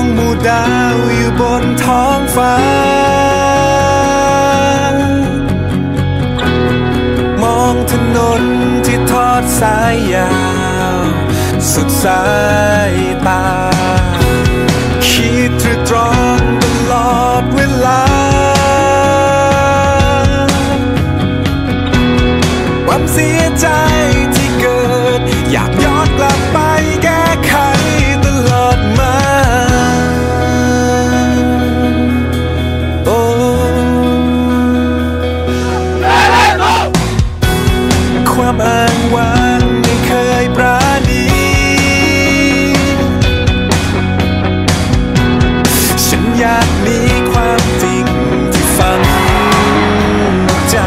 หมู่ดาวอยู่บนท้องฟ้ามองถนนที่ทอดสายยาวสุดสายตาคิดตรึกตรองตลอดเวลาความเสียใจที่เกิดอยากย้อนกลับไปแก้ไขตลอดมาโอ้ความอ้างว้างไม่เคยปราณีฉันอยากมีความจริงที่ฝังใจ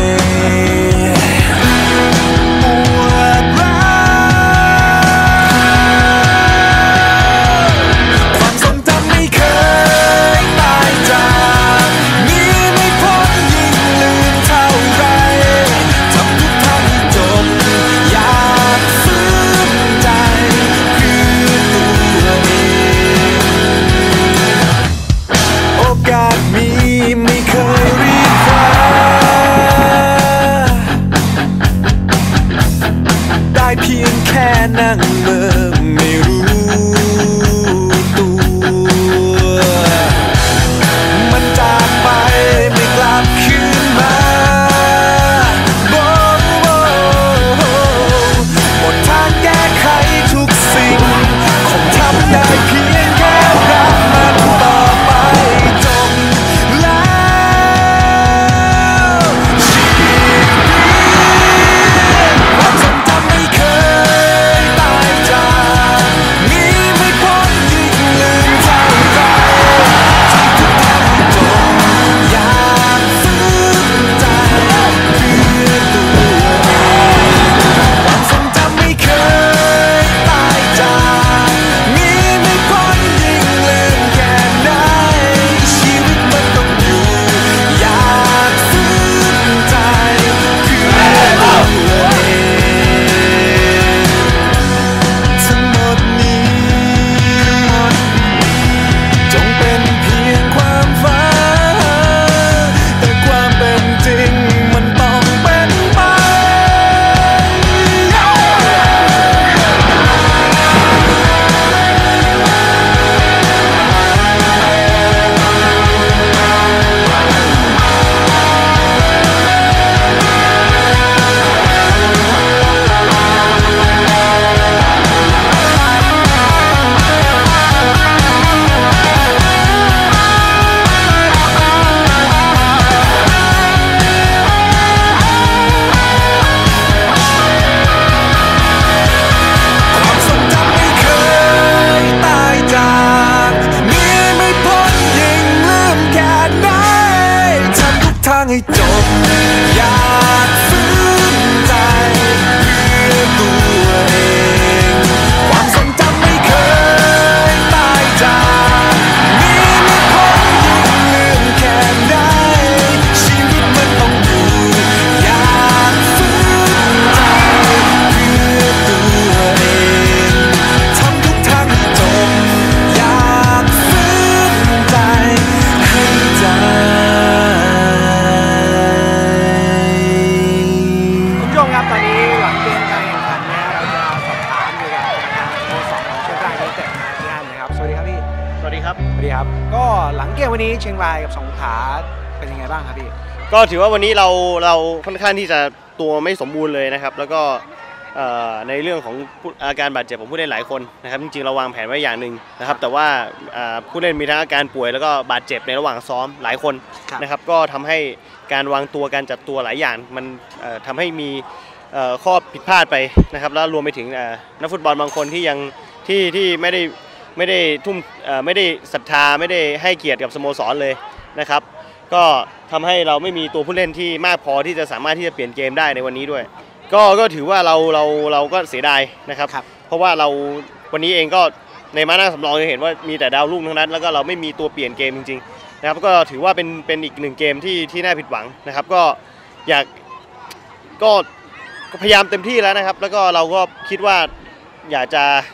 ไม่เคยรีบคว้าได้เพียงแค่นั่งเมื่อไม่รู้ตัวมันจากไปไม่กลับคืนมาหมดทางแก้ไขทุกสิ่งคงทำได้เพียงแค่รักมันต่อไปจบให้จบอยากฝืนใจเพื่อตัวเองความทรงจำไม่เคยตายจากมีไม่พ้นยิ่งเลื่อนแค่ไหนชีวิตมันต้องอยู่อยากฝืนใจเพื่อตัวเองทำทุกทางให้จบอยากฝืนใจให้ใจตอนนี้หลังเกมการแข่งขันนะเราจะสอบถามอยู่กับทางสโมสรเชียงรายยูไนเต็ดที่นั่นนะครับสวัสดีครับพี่สวัสดีครับสวัสดีครับก็หลังเกมวันนี้เชียงรายกับสงขลาเป็นยังไงบ้างครับพี่ก็ถือว่าวันนี้เราค่อนข้างที่จะตัวไม่สมบูรณ์เลยนะครับแล้วก็ในเรื่องของอาการบาดเจ็บของผู้เล่นหลายคนนะครับจริงๆเราวางแผนไว้อย่างหนึ่งนะครับแต่ว่าผู้เล่นมีทั้งอาการป่วยแล้วก็บาดเจ็บในระหว่างซ้อมหลายคนนะครับก็ทำให้การวางตัวการจัดตัวหลายอย่างมันทำให้มีข้อผิดพลาดไปนะครับแล้วรวมไปถึงนักฟุตบอลบางคนที่ยังที่ไม่ได้ทุ่มไม่ได้ศรัทธาไม่ได้ให้เกียรติกับสโมสรเลยนะครับก็ทำให้เราไม่มีตัวผู้เล่นที่มากพอที่จะสามารถที่จะเปลี่ยนเกมได้ในวันนี้ด้วยก็ถือว่าเราก็เสียดายนะครับเพราะว่าเราวันนี้เองก็ในมาหน้าสำรองจะเห็นว่ามีแต่ดาวรุ่งทั้งนั้นแล้วก็เราไม่มีตัวเปลี่ยนเกมจริงๆนะครับก็ถือว่าเป็นอีกหนึ่งเกมที่น่าผิดหวังนะครับก็อยากก็พยายามเต็มที่แล้วนะครับแล้วก็เราก็คิดว่าอยากจะ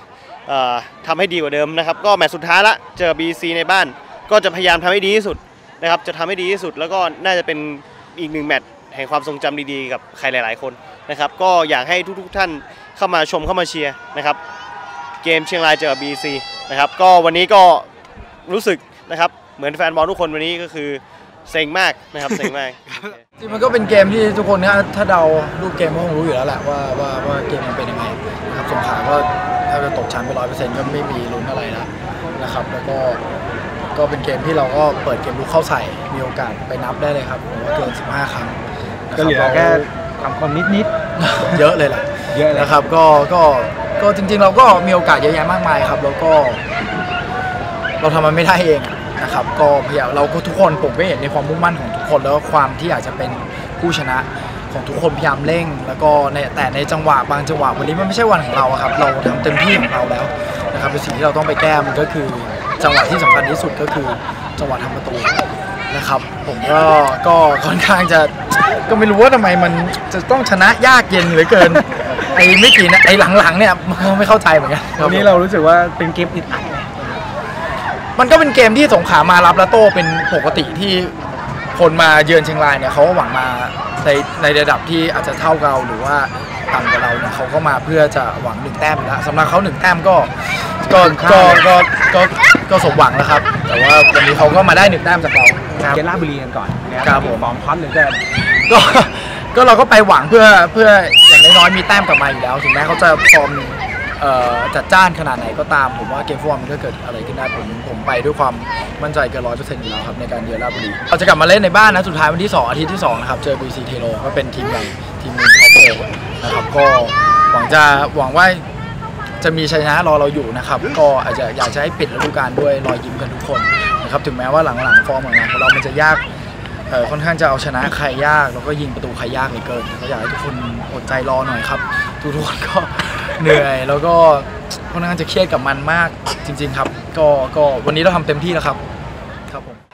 ทำให้ดีกว่าเดิมนะครับก็แมตช์สุดท้ายละเจอ BC ในบ้านก็จะพยายามทำให้ดีที่สุดนะครับจะทำให้ดีที่สุดแล้วก็น่าจะเป็นอีก1แมตช์แห่งความทรงจำดีๆกับใครหลายๆคนนะครับก็อยากให้ทุกท่านเข้ามาชมเข้ามาเชียร์นะครับเกมเชียงรายเจอ BC นะครับก็วันนี้ก็รู้สึกนะครับเหมือนแฟนบอลทุกคนวันนี้ก็คือเซ็งมากนะครับเซ็งมากจริงมันก็เป็นเกมที่ทุกคนเนี่ยถ้าเดารูปเกมก็คงรู้อยู่แล้วแหละว่าเกมมันเป็นยังไงนะครับสงขลาก็ถ้าจะตกชั้นไป100%ก็ไม่มีลุ้นอะไรแล้วนะครับแล้วก็เป็นเกมที่เราก็เปิดเกมลุกเข้าใส่มีโอกาสไปนับได้เลยครับผมว่าเกิน15 ครั้งก็เหลือแค่ความนิดเยอะเลยแหละเยอะนะครับก็จริงๆเราก็มีโอกาสเยอะแยะมากมายครับแล้วก็เราทำมันไม่ได้เองนะครับก็พยายามเราก็ทุกคนผมก็เห็นในความมุ่งมั่นของทุกคนแล้วความที่อยากจะเป็นผู้ชนะของทุกคนพยายามเร่งแล้วก็แต่ในจังหวะบางจังหวะวันนี้มันไม่ใช่วันของเราครับเราทำเต็มที่ของเราแล้วนะครับเป็นสิ่งที่เราต้องไปแก้มันก็คือจังหวะที่สำคัญที่สุดก็คือจังหวะทำประตูนะครับผมก็ค่อนข้างจะก็ไม่รู้ว่าทำไมมันจะต้องชนะยากเย็นเหลือเกินไอ้ไม่กี่นะไอ้หลังๆเนี่ยไม่เข้าใจเหมือนกันวันนี้เรารู้สึกว่าเป็นเกมอึดอัดมันก็เป็นเกมที่สงขลามารับและโต้เป็นปกติที่คนมาเยือนเชียงรายเนี่ยเขาหวังมาในระดับที่อาจจะเท่าเราหรือว่าต่ำกว่าเราเนี่ยเขาก็มาเพื่อจะหวัง1 แต้มแล้วสำหรับเขา1 แต้มก็สมหวังแล้วครับแต่ว่าวันนี้เขาก็มาได้1 แต้มจากเราเกมราชบุรีกันก่อนนะครับฟอร์มฮอตเหลือเกินก็เราก็ไปหวังเพื่ออย่างน้อยๆมีแต้มกลับมาอยู่แล้วถึงแม้เขาจะฟอร์มจัดจ้านขนาดไหนก็ตามผมว่าเกมฟุตบอลมันก็เกิดอะไรขึ้นได้ผมไปด้วยความมั่นใจเกิน100%อยู่แล้วครับในการเยือนราชบุรีเราจะกลับมาเล่นในบ้านนะสุดท้ายวันที่2อาทิตย์ที่2นะครับเจอ BC เทโรก็เป็นทีมใหญ่ทีมนึงท็อปโฟร์นะครับก็หวังว่าจะมีชัยชนะรอเราอยู่นะครับก็อาจจะอยากจะให้ปิดฤดูกาลด้วยรอยยิ้มกันทุกคนนะครับถึงแม้ว่าหลังฟอร์มของเรามันจะยากค่อนข้างจะเอาชนะใครยากแล้วก็ยิงประตูใครยากเหลือเกินก็อยากให้ทุกคนอดใจรอหน่อยครับทุกคนก็เหนื่อยแล้วก็ค่อนข้างจะเครียดกับมันมากจริงๆครับก็วันนี้เราทำเต็มที่แล้วครับผม